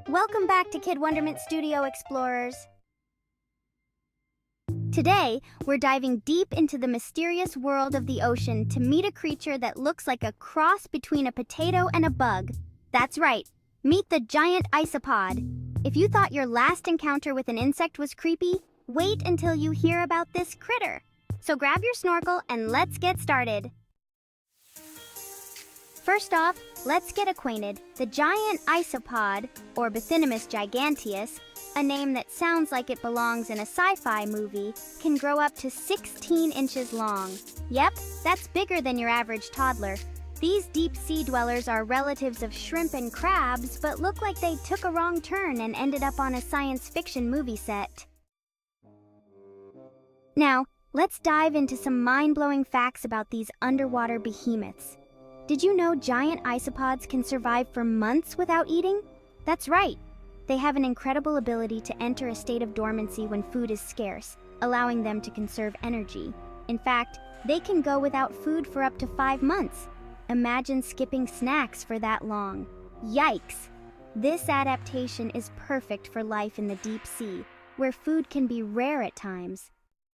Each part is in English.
Welcome back to Kid Wonderment Studio Explorers. Today, we're diving deep into the mysterious world of the ocean to meet a creature that looks like a cross between a potato and a bug. That's right, meet the giant isopod. If you thought your last encounter with an insect was creepy, wait until you hear about this critter. So grab your snorkel and let's get started. First off, let's get acquainted. The giant isopod, or Bathynomus giganteus, a name that sounds like it belongs in a sci-fi movie, can grow up to 16 inches long. Yep, that's bigger than your average toddler. These deep-sea dwellers are relatives of shrimp and crabs, but look like they took a wrong turn and ended up on a science fiction movie set. Now, let's dive into some mind-blowing facts about these underwater behemoths. Did you know giant isopods can survive for months without eating? That's right. They have an incredible ability to enter a state of dormancy when food is scarce, allowing them to conserve energy. In fact, they can go without food for up to 5 months. Imagine skipping snacks for that long. Yikes! This adaptation is perfect for life in the deep sea, where food can be rare at times.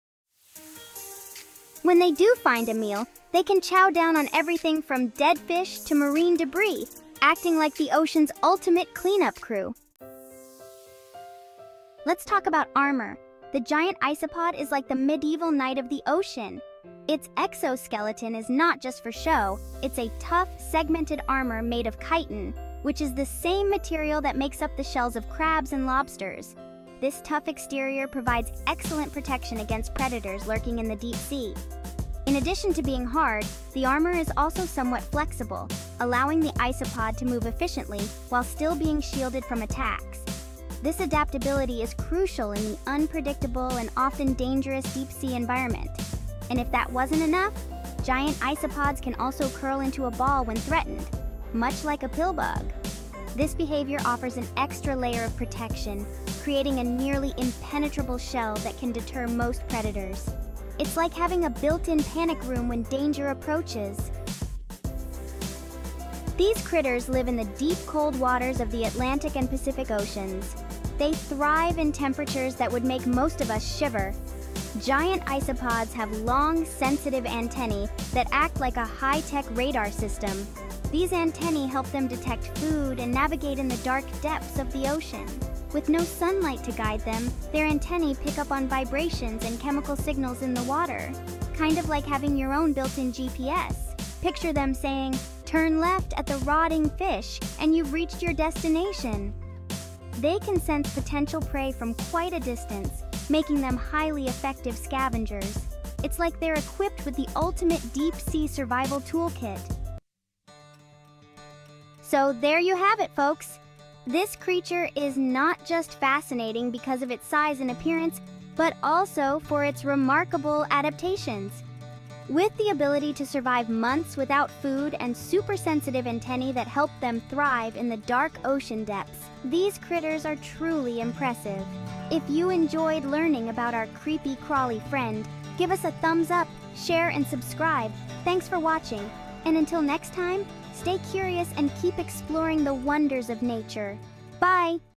When they do find a meal, they can chow down on everything from dead fish to marine debris, acting like the ocean's ultimate cleanup crew. Let's talk about armor. The giant isopod is like the medieval knight of the ocean. Its exoskeleton is not just for show, it's a tough, segmented armor made of chitin, which is the same material that makes up the shells of crabs and lobsters. This tough exterior provides excellent protection against predators lurking in the deep sea. In addition to being hard, the armor is also somewhat flexible, allowing the isopod to move efficiently while still being shielded from attacks. This adaptability is crucial in the unpredictable and often dangerous deep-sea environment. And if that wasn't enough, giant isopods can also curl into a ball when threatened, much like a pill bug. This behavior offers an extra layer of protection, creating a nearly impenetrable shell that can deter most predators. It's like having a built-in panic room when danger approaches. These critters live in the deep, cold waters of the Atlantic and Pacific Oceans. They thrive in temperatures that would make most of us shiver. Giant isopods have long, sensitive antennae that act like a high-tech radar system. These antennae help them detect food and navigate in the dark depths of the ocean. With no sunlight to guide them, their antennae pick up on vibrations and chemical signals in the water. Kind of like having your own built-in GPS. Picture them saying, "Turn left at the rotting fish," and you've reached your destination. They can sense potential prey from quite a distance, making them highly effective scavengers. It's like they're equipped with the ultimate deep-sea survival toolkit. So there you have it, folks. This creature is not just fascinating because of its size and appearance, but also for its remarkable adaptations. With the ability to survive months without food and super sensitive antennae that help them thrive in the dark ocean depths, these critters are truly impressive. If you enjoyed learning about our creepy crawly friend, give us a thumbs up, share, and subscribe. Thanks for watching. And until next time, stay curious and keep exploring the wonders of nature. Bye!